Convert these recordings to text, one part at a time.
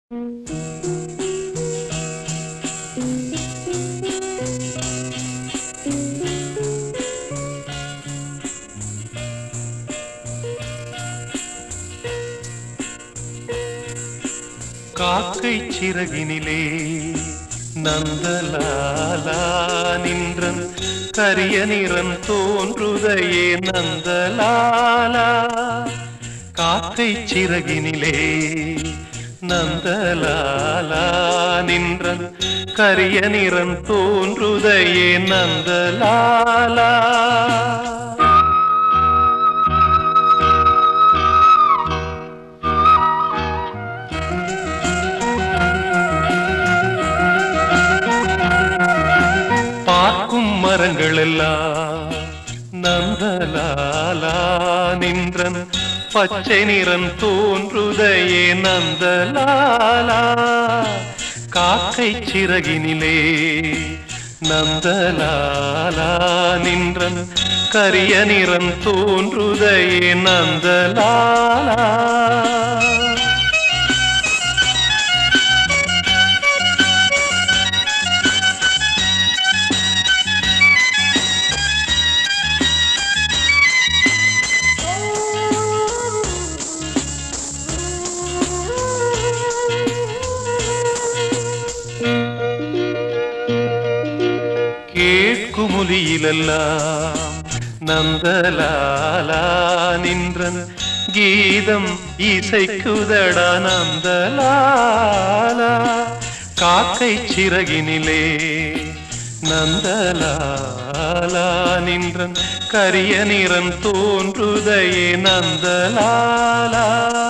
காக்கை சிறகினிலே நந்தலாலா நின்றன் கரிய நிறம் தோன்றுதையே நந்தலாலா. காக்கை சிறகினிலே நந்தலாலா நின்றன் கரிய நிறம் தோன்றுதையே நந்தலாலா. பார்க்கும் மரங்கள் எல்லாம் நந்தலாலா நின்றன் பச்சை நிறம் தோன்றுதையே நந்தலாலா. காக்கை சிறகினிலே நந்தலாலா நின்றன் கரிய நிறம் தோன்றுதையே நந்தலாலா. கேட்குமொழியிலெல்லாம் நந்தலாலா நின்றன் கீதம் இசைக்குதடா நந்தலாலா. காக்கை சிறகினிலே நந்தலாலா நின்றன் கரிய நிறம் தோன்றுதையே நந்தலாலா.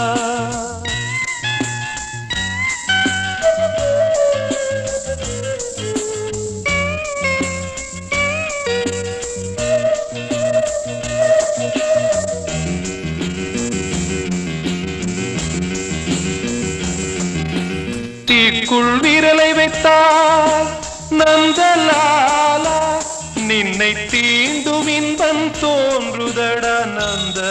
தீக்குள் விரலை வைத்தால் நந்தலாலா நின்னை தீண்டும் இன்பம் தோன்றுதடா நந்த